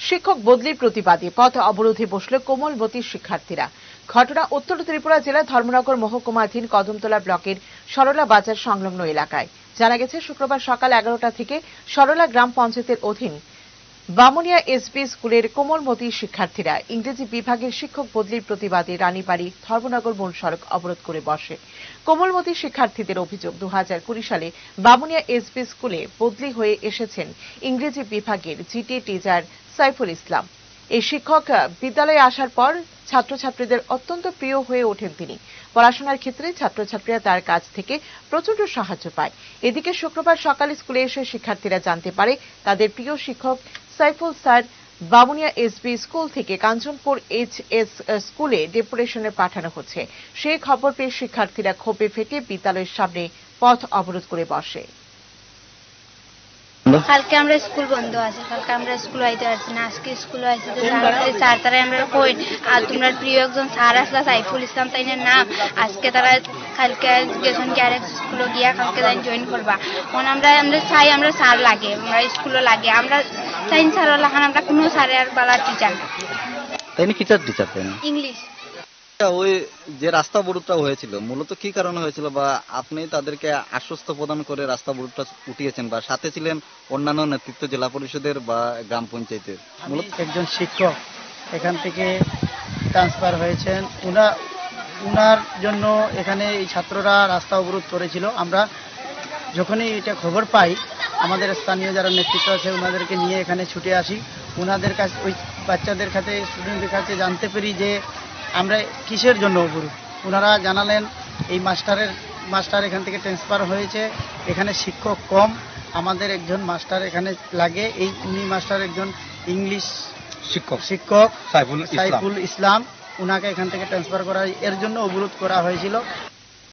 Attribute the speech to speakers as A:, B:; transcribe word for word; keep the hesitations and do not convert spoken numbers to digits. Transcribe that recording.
A: শিক্ষক বদলির প্রতিবাদে পথ অবরোধে বসল কোমলমতি শিক্ষার্থীরা। ঘটনা উত্তর ত্রিপুরা জেলার ধর্মনগর মহকুমাধীন কদমতলা ব্লকের সরলা বাজার সংলগ্ন এলাকায়। জানা গেছে, শুক্রবার সকাল এগারোটা থেকে সরলা গ্রাম পঞ্চায়েতের অধীন বামুনিয়া এসবি স্কুলের কোমলমতি শিক্ষার্থীরা ইংরেজি বিভাগের শিক্ষক বদলির প্রতিবাদে রানীবাড়ি ধর্মনগর মূল সড়ক অবরোধ করে বসে। কোমলমতি শিক্ষার্থীদের অভিযোগ, দু হাজার কুড়ি সালে বামুনিয়া এসবি স্কুলে বদলি হয়ে এসেছেন ইংরেজি বিভাগের জিটি টিচার সাইফুল ইসলাম। এই শিক্ষক বিদ্যালয়ে আসার পর ছাত্রছাত্রীদের অত্যন্ত প্রিয় হয়ে ওঠেন তিনি। পড়াশোনার ক্ষেত্রে ছাত্রছাত্রীরা তার কাছ থেকে প্রচন্ড সাহায্য পায়। এদিকে শুক্রবার সকালে স্কুলে এসে শিক্ষার্থীরা জানতে পারে তাদের প্রিয় শিক্ষক Saiful sir Bamunia SB school থেকে কাঞ্চনপুর এইচ এস স্কুলে ডেপুটেশনে পাঠানো হচ্ছে। সেই খবর পেয়ে শিক্ষার্থীরা ক্ষোভে ফেটে বিদ্যালয়ের সামনে পথ অবরোধ করে বসে।
B: কালকে আমরা স্কুল বন্ধ আছে, কালকে আমরা স্কুল আইতে পারছি না। আজকে স্কুল আইছি তো স্যার তারা আমরা কই আর তোমরা প্রিয় একজন স্যার আসলা সাইফুল ইসলাম তাইনের নাম, আজকে তারা কালকে গেছেন কি আরেক স্কুলে গিয়া কালকে তাই জয়েন করবা। এখন আমরা আমরা চাই আমরা স্যার লাগে, আমরা স্কুলে লাগে, আমরা চাই স্যার লাগান, আমরা কোনো স্যারের আর বালা টিচার
C: তাই না? কিটার টিচার তাই না?
B: ইংলিশ।
C: ওই যে রাস্তা অবরোধটা হয়েছিল মূলত কি কারণে হয়েছিল, বা আপনি তাদেরকে আশ্বস্ত প্রদান করে রাস্তা অবরোধটা উঠিয়েছেন, বা সাথে ছিলেন অন্যান্য নেতৃত্ব জেলা পরিষদের বা গ্রাম পঞ্চায়েতের?
D: মূলত একজন শিক্ষক এখান থেকে ট্রান্সফার হয়েছেন, উনা উনার জন্য এখানে এই ছাত্ররা রাস্তা অবরোধ করেছিল। আমরা যখনই এটা খবর পাই আমাদের স্থানীয় যারা নেতৃত্ব আছে ওনাদেরকে নিয়ে এখানে ছুটে আসি। ওনাদের কাছে ওই বাচ্চাদের কাছে স্টুডেন্টদের কাছে জানতে পারি যে আমরা কিসের জন্য অবরোধ। ওনারা জানালেন এই মাস্টারের মাস্টার এখান থেকে ট্রান্সফার হয়েছে, এখানে শিক্ষক কম, আমাদের একজন মাস্টার এখানে লাগে। এই উনি মাস্টার একজন ইংলিশ শিক্ষক শিক্ষক সাইফুল ইসলাম, ওনাকে এখান থেকে ট্রান্সফার করা এর জন্য অবরোধ করা হয়েছিল।